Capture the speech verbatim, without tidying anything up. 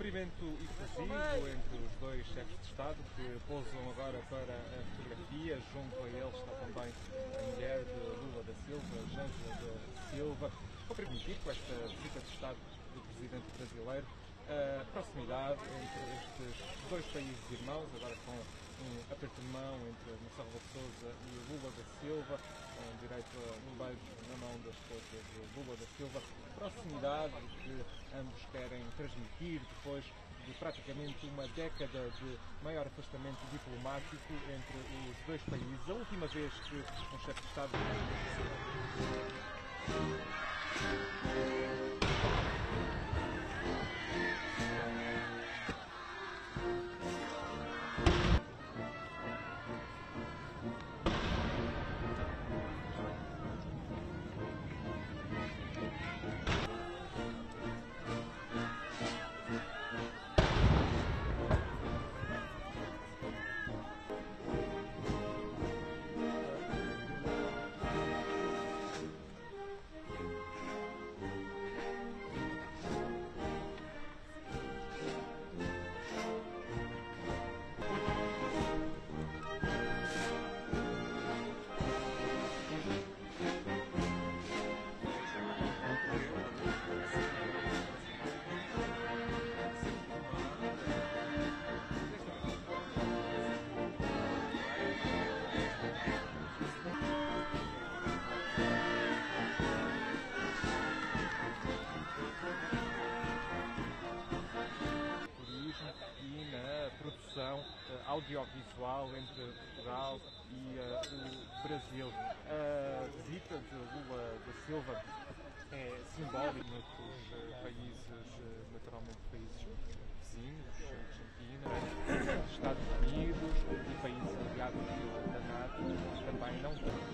cumprimento efusivo entre os dois chefes de Estado que pousam agora para a fotografia. Junto a eles está também a mulher de Lula da Silva, Jângela da Silva. Vou permitir, com esta visita de Estado do presidente brasileiro, a proximidade entre estes dois países irmãos, agora com um aperto de mão entre Marcelo de Sousa e Lula da Silva, com direito a um beijo na mão da esposa de Lula da Silva. Proximidade que ambos querem transmitir depois de praticamente uma década de maior afastamento diplomático entre os dois países. A última vez que um chefe de Estado... e na produção uh, audiovisual entre Portugal e uh, o Brasil. A visita de Lula da Silva é simbólica nos uh, países, uh, naturalmente países vizinhos, Argentina, Estados Unidos e países aliados da NATO, também não tanto.